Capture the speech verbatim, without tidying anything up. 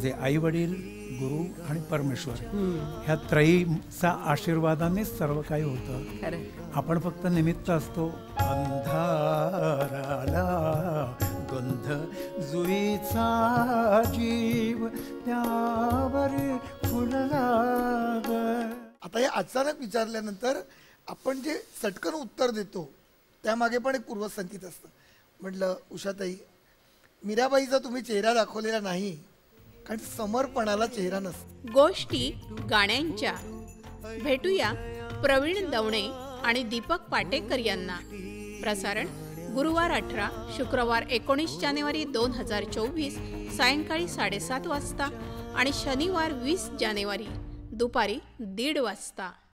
माझे आई वडील, गुरु आणि परमेश्वर ह्या त्रयीचा आशीर्वादानेच सर्व काही होतं. खरं. आपण फक्त निमित्त असतो. अंधाराला गंध जुईचा जीव त्यावर फुलला ग. आता हे अचानक विचारल्यानंतर आपण जे चटकन उत्तर देतो त्यामागे पण एक पूर्वसंकेत असतं. म्हटलं उषाताई, मीराबाईचा तुम्ही चेहरा दाखवलेला नाही, कारण समर्पणाला चेहरा नसतो. गोष्टी गाण्यांच्या. भेटूया प्रवीण दवणे आणि दीपक पाटेकर यांना. प्रसारण गुरुवार अठरा, शुक्रवार एकोणीस जानेवारी दोन हजार चोवीस सायंकाळी साडेसात वाजता आणि शनिवार वीस जानेवारी दुपारी दीड वाजता.